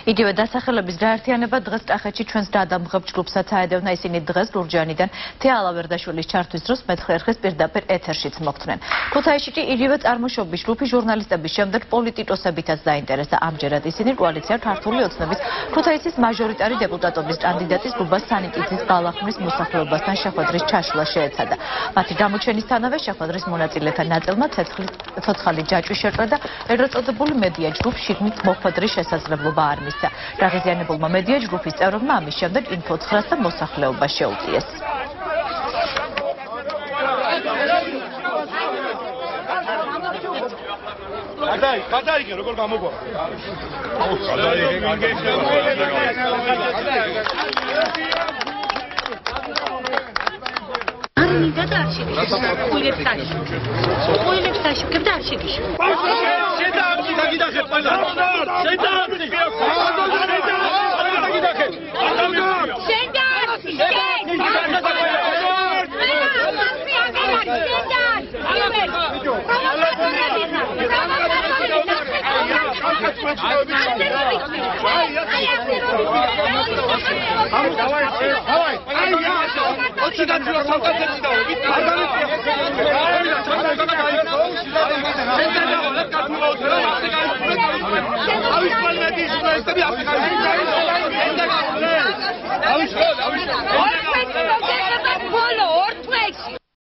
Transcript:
იგივე დასახელების გაერთიანება დღეს კახეთში ჩვენს გადამღებ ჯგუფსაც აედევნა ისინი დღეს ლურჯანიდან თეა ალავერდაშვილის ჩართვის დროს მეცხრე ერხის პირდაპირ ეთერშიც მოხვდნენ. ქუთაისში კი იგივე წარმოშობის ჯგუფი ჟურნალისტების შემდეგ პოლიტიკოსებითაც დაინტერესდა. ამჯერად ისინი კოალიცია ქართული ოცნების ქუთაისის მაჟორიტარი დეპუტატობის კანდიდატის გუბას სანიკიძის ბალახმის მოსახლეობასთან შეხვედრის ჩაშლა შეეცადა. მათი გამოჩენისთანავე შეხვედრის მონაწილეთა ნაწილმა ცოცხალი ჯაჭვი შეჭრა და ეგრეთ წოდებული მედია ჯგუფ შიგნით მოხვედრის შესაძლებლობა არ მისცა. გაღიზიანებულმა მედია ჯგუფის წევრებმა ამის შემდეგ ინფო9-ს და მოსახლეობას შეუწიეს. გადაიგე როგორ გამოგვაქვს Follow